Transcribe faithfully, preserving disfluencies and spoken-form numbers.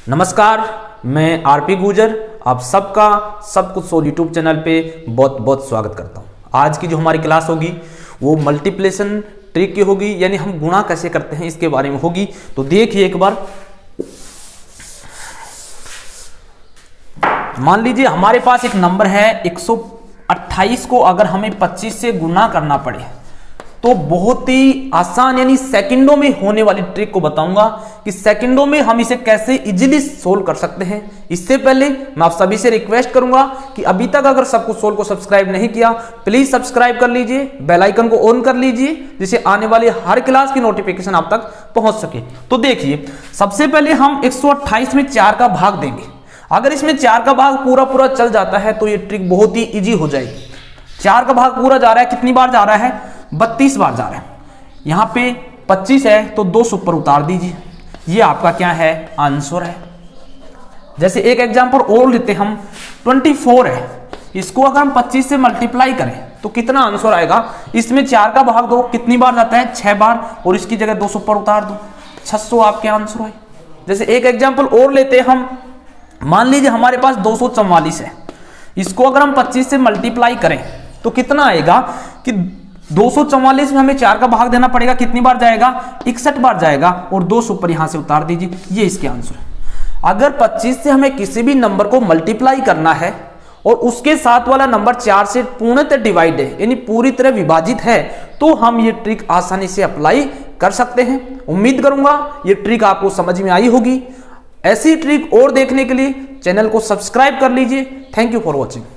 नमस्कार, मैं आरपी गुजर आप सबका सब कुछ सोल यूट्यूब चैनल पे बहुत बहुत स्वागत करता हूँ। आज की जो हमारी क्लास होगी वो मल्टीप्लिकेशन ट्रिक की होगी, यानी हम गुणा कैसे करते हैं इसके बारे में होगी। तो देखिए एक बार, मान लीजिए हमारे पास एक नंबर है एक सौ अट्ठाईस को अगर हमें पच्चीस से गुना करना पड़े तो बहुत ही आसान यानी सेकंडों में होने वाली ट्रिक को बताऊंगा कि सेकंडों में हम इसे कैसे इजीली सोल्व कर सकते हैं। इससे पहले मैं आप सभी से रिक्वेस्ट करूंगा कि अभी तक अगर सब कुछ सोल्व को सब्सक्राइब नहीं किया प्लीज सब्सक्राइब कर लीजिए, बेल आइकन को ऑन कर लीजिए जिससे आने वाली हर क्लास की नोटिफिकेशन आप तक पहुंच सके। तो देखिए, सबसे पहले हम एक सौ अट्ठाईस में चार का भाग देंगे। अगर इसमें चार का भाग पूरा पूरा चल जाता है तो ये ट्रिक बहुत ही इजी हो जाएगी। चार का भाग पूरा जा रहा है, कितनी बार जा रहा है? बत्तीस बार जा रहा है। यहाँ पे पच्चीस है तो दो सौ ऊपर उतार दीजिए, ये आपका क्या है? आंसर है। जैसे एक एग्जांपल और लेते हम, चौबीस है, इसको अगर हम पच्चीस से मल्टीप्लाई करें तो कितना आंसर आएगा? इसमें चार का भाग दो, कितनी बार जाता है? छह बार, और इसकी जगह दो सौ ऊपर उतार दो, छह सौ आपके आंसर आए। जैसे एक एग्जाम्पल और लेते हम, मान लीजिए हमारे पास दो सौ चौवालीस है, इसको अगर हम पच्चीस से मल्टीप्लाई करें तो कितना आएगा कि दो सौ चौवालीस में हमें चार का भाग देना पड़ेगा, कितनी बार जाएगा? इकसठ बार जाएगा, और दो सौ ऊपर यहां से उतार दीजिए, ये इसके आंसर है। अगर पच्चीस से हमें किसी भी नंबर को मल्टीप्लाई करना है और उसके साथ वाला नंबर चार से पूर्णतः डिवाइड है यानी पूरी तरह विभाजित है तो हम ये ट्रिक आसानी से अप्लाई कर सकते हैं। उम्मीद करूंगा ये ट्रिक आपको समझ में आई होगी। ऐसी ट्रिक और देखने के लिए चैनल को सब्सक्राइब कर लीजिए। Thank you for watching.